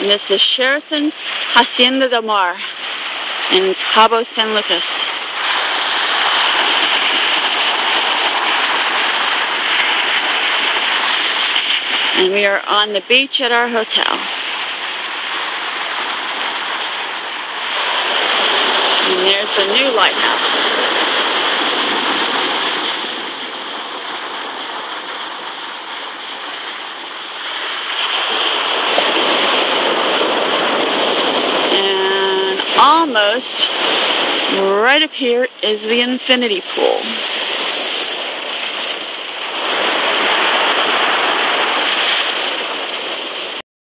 And this is Sheraton Hacienda del Mar in Cabo San Lucas. And we are on the beach at our hotel. And there's the new lighthouse. And almost right up here is the infinity pool.